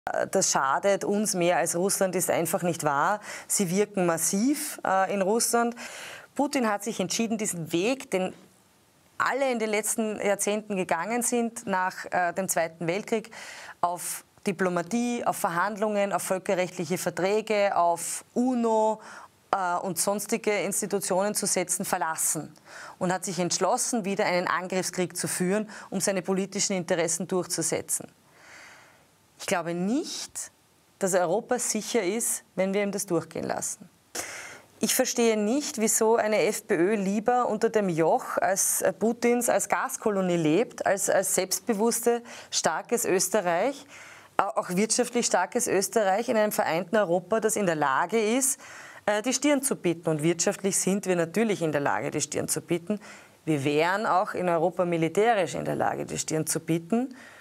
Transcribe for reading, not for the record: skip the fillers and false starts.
Das schadet uns mehr als Russland, ist einfach nicht wahr. Sie wirken massiv in Russland. Putin hat sich entschieden, diesen Weg, den alle in den letzten Jahrzehnten gegangen sind, nach dem Zweiten Weltkrieg, auf Diplomatie, auf Verhandlungen, auf völkerrechtliche Verträge, auf UNO und sonstige Institutionen zu setzen, verlassen und hat sich entschlossen, wieder einen Angriffskrieg zu führen, um seine politischen Interessen durchzusetzen. Ich glaube nicht, dass Europa sicher ist, wenn wir ihm das durchgehen lassen. Ich verstehe nicht, wieso eine FPÖ lieber unter dem Joch als Putins als Gaskolonie lebt, als selbstbewusste, starkes Österreich, auch wirtschaftlich starkes Österreich in einem vereinten Europa, das in der Lage ist, die Stirn zu bieten. Und wirtschaftlich sind wir natürlich in der Lage, die Stirn zu bieten. Wir wären auch in Europa militärisch in der Lage, die Stirn zu bieten.